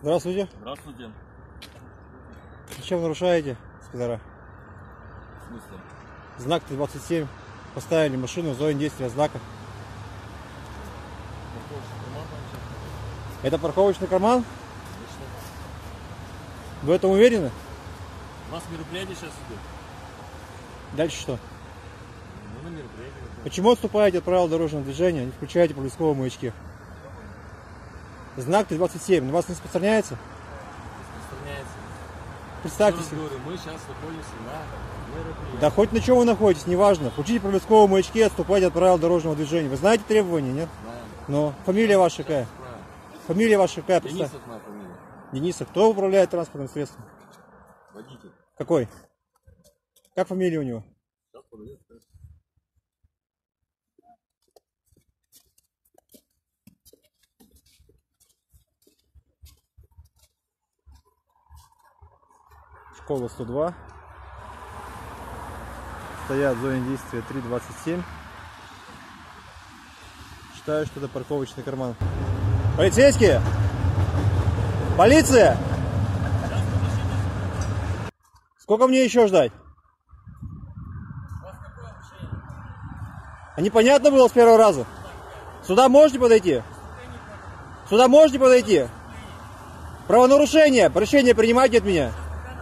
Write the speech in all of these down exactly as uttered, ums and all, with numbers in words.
Здравствуйте. Здравствуйте. Зачем нарушаете, спидора? В смысле? Знак Т двадцать семь. Поставили машину в зоне действия знака. Это парковочный карман? Конечно. Вы в этом уверены? У нас мероприятие сейчас идет. Дальше что? Ну, на мероприятие. Почему отступаете от правил дорожного движения, не включаете проблесковые маячки? Знак Т двадцать семь. На вас не распространяется? Распространяется. Представьте себе. Говорю, мы сейчас находимся на мероприятии. Да хоть на чем вы находитесь, неважно. Включите проблесковые маячки и отступайте от правил дорожного движения. Вы знаете требования, нет? Знаем. Но фамилия ваша какая? Правильно. Фамилия ваша какая? Денисов моя фамилия. Денисов. Кто управляет транспортным средством? Водитель. Какой? Как фамилия у него? Сейчас подойдет. Школа сто два. Стоят в зоне действия три двадцать семь. Считаю, что это парковочный карман. Полицейские! Полиция! Сколько мне еще ждать? А непонятно было с первого раза? Сюда можете подойти? Сюда можете подойти? Правонарушение! Обращение принимайте от меня.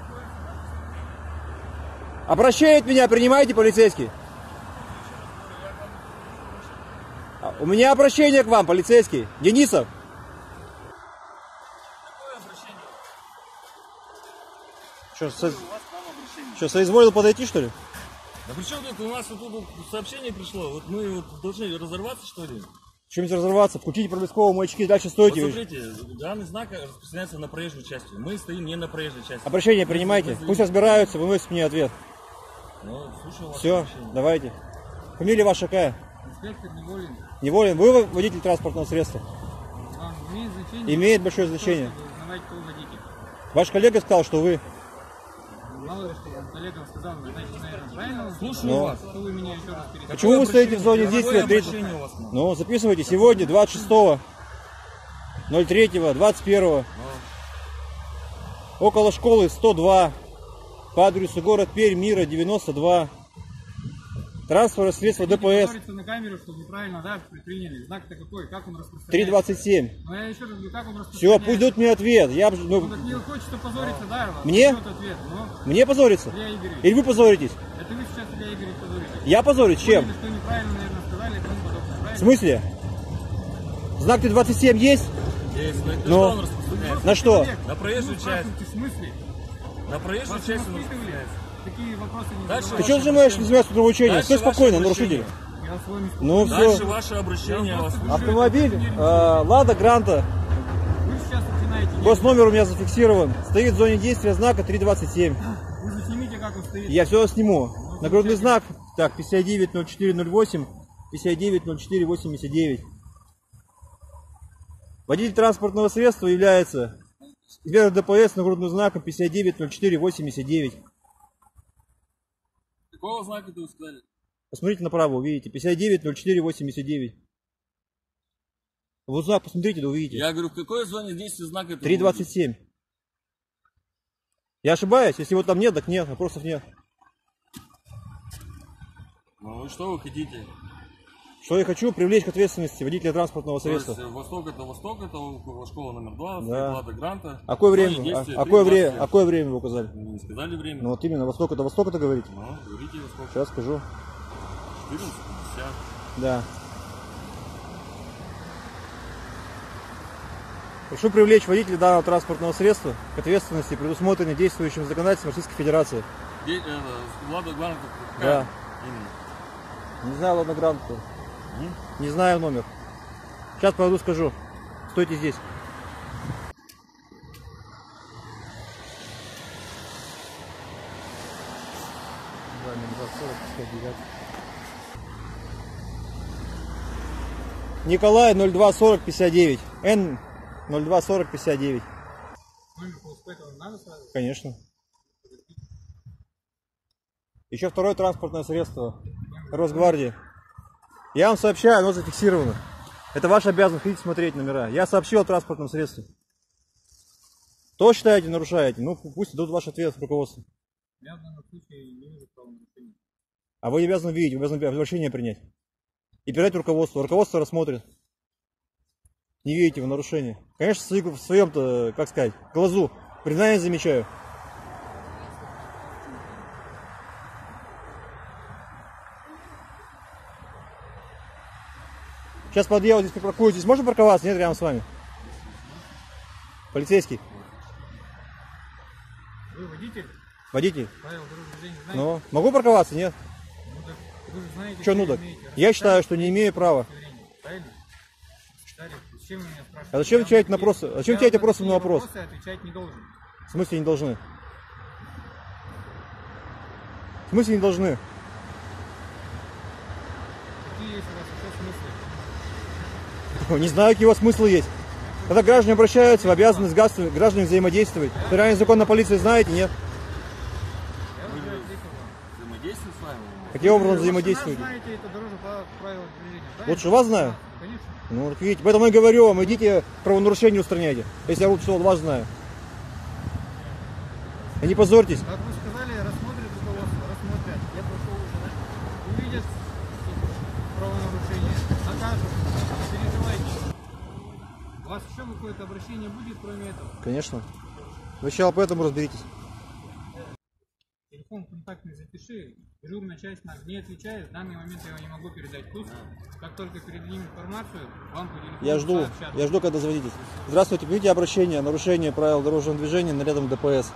Обращение от меня принимайте, полицейский. У меня обращение к вам, полицейский. Денисов. Что, со... Что, соизволил подойти, что ли? Да при чем тут у нас вот тут сообщение пришло? Вот мы вот должны разорваться, что ли? Чем-нибудь разорваться, включите проблесковые маячки, дальше стойте. Вот смотрите, данный знак распространяется на проезжую часть. Мы стоим не на проезжей части. Обращение принимайте. Пусть разбираются, выносят мне ответ. Ну, слушаю вас. Все, давайте. Фамилия ваша какая? Инспектор Неволин. Неволин. Вы водитель транспортного средства? Вам имеет значение? Имеет большое значение. Узнавать, кто водитель. Ваш коллега сказал, что вы. Мало ли, что вам коллега сказал, значит, наверное, правильно? Слушаю Но. вас. Что вы меня еще раз пересказали? Почему вы стоите в зоне действия? Обращение у вас? Ну, записывайте. Сегодня, двадцать шестого ноль третьего двадцать первого. Около школы сто два. По адресу город Пермь, Мира, девяносто два. Транспортное средство ДПС. На камеру, чтобы неправильно, да, приняли. Знак-то какой? Как он распространяется? три двадцать семь. Ну, я еще раз говорю, как он распространяется? Все, пусть дают мне ответ. Я, ну, Ну, так не хочется позориться, да? Мне? Вот ответ. Ну, мне позориться? Илья Игоревич. Или вы позоритесь? Это вы сейчас, Илья Игоревич, позоритесь. Я позорюсь? Чем? Поняли, что неправильно, наверное, сказали, и тому подобное. В Правильно? смысле? Знак Т двадцать семь есть? Есть. На Но. что он распространяется? На что? На проезжую Ну, часть. спрашивайте, в смысле? На проезжую Вас часть не он воспитывали? распространяется. Такие вопросы не Дальше Ты задавайте. что нажимаешь на себя трудоучение? Дальше Стой ваше спокойно, обращение. нарушитель. Я с вами Ну Дальше все. ваше обращение Я вас. просто- Автомобиль э, Лада Гранта. Вы сейчас начинаете... Госномер у меня зафиксирован. Стоит в зоне действия знака три двадцать семь. Вы же снимите, как он стоит. Я все сниму. Нагрудный знак. Так, пятьдесят девять ноль четыре ноль восемь, пятьдесят девять ноль четыре восемьдесят девять. Водитель транспортного средства является инспектор ДПС с нагрудным знаком пятьдесят девять ноль четыре восемьдесят девять. Какого знака ты сказали? Посмотрите направо, увидите. пятьдесят девять ноль четыре восемьдесят девять. Вот знак посмотрите, да увидите. Я говорю, в какой зоне действия знака это? три двадцать семь. Я ошибаюсь? Если его там нет, так нет, вопросов нет. Ну и что вы хотите? Что я хочу? Привлечь к ответственности водителя транспортного средства. То есть Восток это Восток, это около школа номер два, Да. Лада Гранта. А какое В зоне время? действия А, какое, три время? двадцать. А какое время вы указали? Не сказали время? Ну вот именно, Восток это Восток, это говорите? Ну, говорите Восток. Сейчас скажу. четырнадцать пятьдесят. Да. Прошу привлечь водителя данного транспортного средства к ответственности, предусмотренной действующим законодательством Российской Федерации. Где, это, Лада Гранта Да. какая? Именно. Не знаю, ладно, грант. Не знаю номер. Сейчас пойду скажу. Стойте здесь. Николай ноль два сорок пятьдесят девять. Н ноль два сорок пятьдесят девять. Конечно. Еще второе транспортное средство Росгвардии. Я вам сообщаю, оно зафиксировано. Это ваша обязанность, идите смотреть номера. Я сообщил о транспортном средстве. Что считаете, нарушаете? Ну, пусть дадут ваш ответ руководству. Я в данном случае не вижу правонарушения. А вы не обязаны видеть, вы обязаны обращение принять. И передать руководству. Руководство рассмотрит. Не видите вы нарушение. Конечно, в своем-то, как сказать, глазу. Признание замечаю. Сейчас подъехал, здесь припаркую. Здесь можно парковаться? Нет, рядом с вами. Полицейский. Вы водитель? Водитель. Правила дорожного движения знаете? Ну, могу парковаться? Нет. Ну, так вы же знаете, Что ну так? имеете. Я считаю, что не имею права. Правильно? Читали? Зачем вы меня спрашиваете? А зачем Я отвечать вам на такие- вопросы? Зачем я отвечать вам вопросы на такие вопрос? вопросы отвечать не должен. В смысле не должны? В смысле не должны? Какие есть у вас еще смыслы? Не знаю, какие у вас смыслы есть. Когда граждане обращаются, вы обязаны с гражданами взаимодействовать. Федеральный закон о полиции знаете, нет? Я уже ответил вам. Взаимодействие с вами. Каким образом Вы взаимодействуете? знаете это дорожное правило движения, правильно? Лучше вас знаю? Да, конечно. Ну, вот видите, поэтому я говорю вам, идите правонарушение устраняйте. Если я лучше вас знаю. И не позорьтесь. Как вы сказали, рассмотрят руководство, рассмотрят. Я прошел уже, да? Увидят правонарушение, накажут. Не переживайте. У вас еще какое-то обращение будет, кроме этого? Конечно. Вы сначала поэтому разберитесь. Телефон контактный запиши. Дежурная часть нас не отвечает. В данный момент я его не могу передать. Пусть, как только передадим информацию, вам по телефону Я жду, сообщат. я жду, когда звонитесь. Здравствуйте, видите обращение, нарушение правил дорожного движения нарядом ДПС.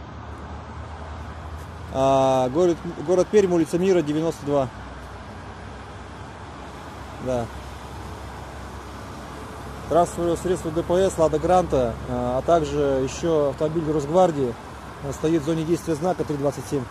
А, город, город Пермь, улица Мира, девяносто два. Да. Транспортное средство ДПС, Лада Гранта, а, а также еще автомобиль Росгвардии стоит в зоне действия знака три двадцать семь.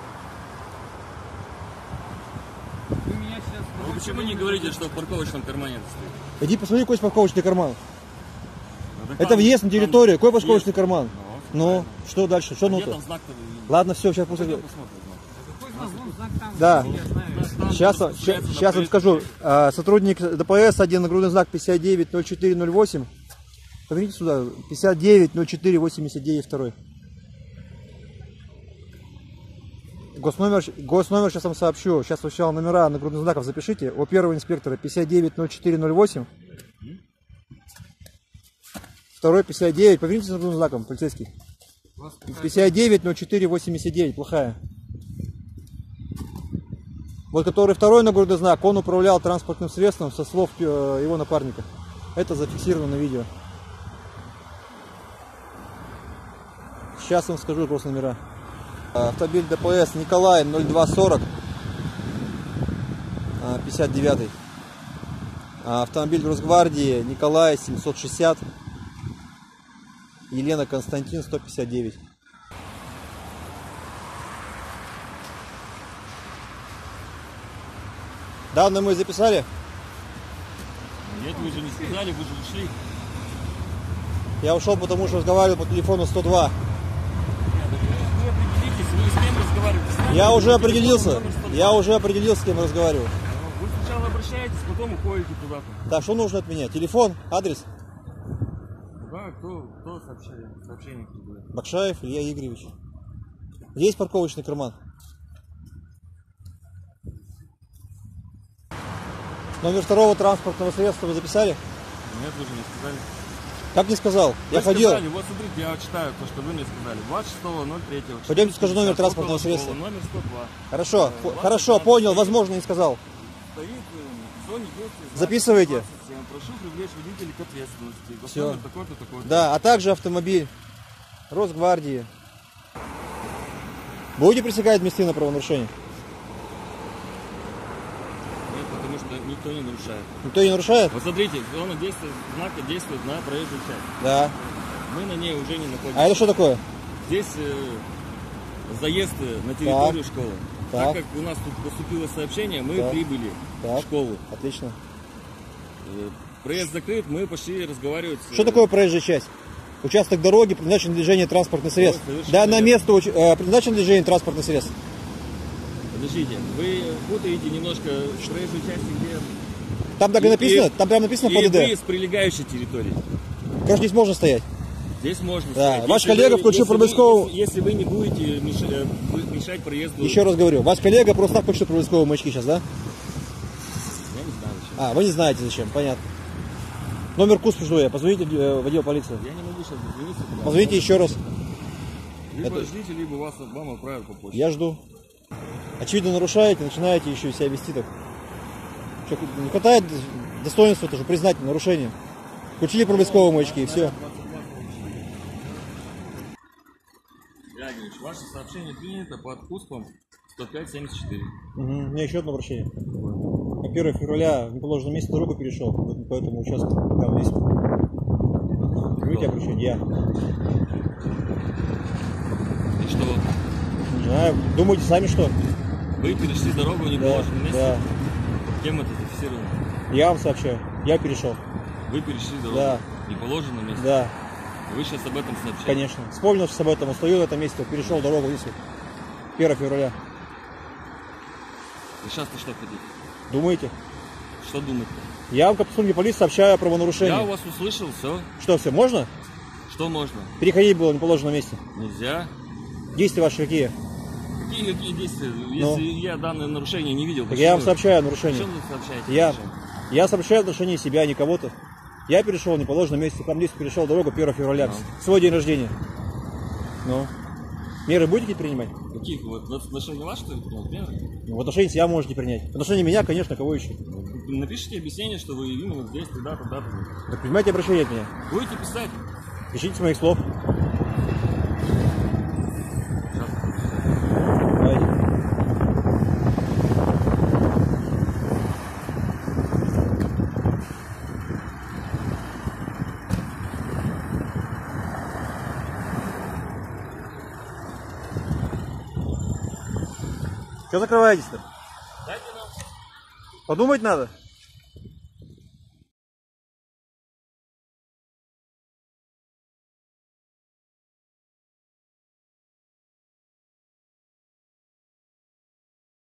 Вы меня сейчас... Вы почему не говорите, что в парковочном кармане это стоит? Иди посмотри, какой парковочный карман. Ну, так Это там- въезд на там территорию. Какой въезд. парковочный карман? Ну, Ну, что дальше? Что где ну-то? там знак-то вы видите? Ладно, все, сейчас после... Пойдем посмотрим. Какой знак? Вон знак там. Да. Я знаю. Там Сейчас, просто сейчас, получается сейчас вам на скажу. А, сотрудник ДПС, один нагрудный знак пятьдесят девять ноль четыре ноль восемь. Поверните сюда. пятьдесят девять ноль четыре восемьдесят девять два. Госномер, госномер сейчас вам сообщу. Сейчас сначала номера нагрудных знаков запишите. У первого инспектора пятьдесят девять ноль четыре ноль восемь. Второй пятьдесят девять. Поверните нагрудным знаком, полицейский. У вас какая-то- пятьдесят девять ноль четыре восемьдесят девять. Плохая. Вот который второй нагрудный знак, он управлял транспортным средством со слов э, его напарника. Это зафиксировано на видео. Сейчас вам скажу просто номера. Автомобиль ДПС Николай ноль два сорок, пятьдесят девять. Автомобиль Росгвардии Николай семьсот шестьдесят. Елена Константин сто пятьдесят девять. Данные мы записали? Нет, вы же не сказали, вы же ушли. Я ушел, потому что разговаривал по телефону сто два. Вы определитесь, вы с кем разговариваете? С нами? Я уже Телефон определился. номер сто два. Я уже определился, с кем разговариваю. Вы сначала обращаетесь, потом уходите куда-то. Так, что нужно от меня? Телефон, адрес? Да, кто, кто сообщение, сообщение прибыл? Бакшаев Илья Игоревич. Есть парковочный карман? Номер второго транспортного средства вы записали? Нет, вы же не сказали. Как не сказал? Вы Я ходил. сказали, вот смотрите, я читаю то, что вы мне сказали. двадцать шестого ноль третьего. Пойдемте скажу номер транспортного средства. Номер сто два. Хорошо, Э, по- двадцать хорошо, двадцать понял, семь. возможно, не сказал. Стоит э, в зоне действия. знак Записывайте. двадцать семь. Прошу привлечь водителей к ответственности. Всё. Номер такой-то, такой-то. Да, а также автомобиль Росгвардии. Будете пресекать мосты на правонарушение? Нет, потому что никто не нарушает. Никто не нарушает? Вот смотрите, зона действия знака действует на проезжую часть. Да. Мы на ней уже не находимся. А это что такое? Здесь э, заезд э, на территорию школы. Так. Так как у нас тут поступило сообщение, мы Так. прибыли Так. в школу. Отлично. Э, проезд закрыт, мы пошли разговаривать. с- Что такое проезжая часть? Участок дороги, предназначен для движения транспортных средств. совершенно Да, на верно. место уч- э, предназначен для движения транспортных средств. Подождите, вы путаете немножко проезжую часть, где... Там так и И- написано, и- там прямо написано и ПДД. вы с прилегающей территории. Конечно, здесь можно стоять. Здесь можно Да, стоять. ваш Если коллега вы- включил если вы- проблесковую- Если, если вы не будете мешать, мешать проезду... Еще раз говорю, ваш коллега просто так включил проблесковые маячки сейчас, да? Я не знаю, зачем. А, вы не знаете зачем, понятно. Номер КУС жду я, позвоните э, в отдел полиции. Я не могу сейчас дозвониться туда. Позвоните еще раз. Либо Это- ждите, либо вас, вам отправят по почте. Я жду. Очевидно, нарушаете, начинаете еще и себя вести так. Что, не хватает достоинства тоже признать нарушение. Включили проблесковые маячки и все. Ягелевич, ваше сообщение принято под КУСПом сто пять семьдесят четыре. Угу. У меня еще одно обращение. На первое февраля в неположенном месте дорогу перешел, вот по этому участку. Там есть. Видите обращение? Я. И что? Не знаю, думаете сами что? Вы перешли дорогу в Да, неположенном месте? да. Кем это зафиксировано? Я вам сообщаю. Я перешел. Вы перешли дорогу Да. в неположенном месте? Да, Вы сейчас об этом сообщаете? конечно. Вспомнил сейчас об этом, стою в этом месте, перешел дорогу здесь. вот. первое февраля. Вы сейчас-то что хотите? Думаете? Что думаете? Я вам как сотрудник полиции сообщаю о правонарушении. Я у вас услышал, все. Что, все, можно? Что можно? Переходить было в неположенном месте. Нельзя. Действия ваши какие? Какие, какие действия? Если я данное нарушение не видел, Так я вам почему- сообщаю о нарушении. Почему вы сообщаете? Я, нарушение? я сообщаю в отношении себя, а не кого-то. Я перешел в неположенном месте, там здесь перешел дорогу первое февраля. Ну. Свой день рождения. Ну. Меры будете принимать? Каких? Вот в отношении вас, что ли? Например? Ну, в отношении себя можете принять. В отношении меня, конечно, кого еще? Напишите объяснение, что вы именно здесь, тогда-то, тогда-то. Так принимайте обращение от меня. Будете писать? Пишите с моих слов. Сейчас. Давайте. Что закрываетесь-то? Дайте нам. Подумать надо.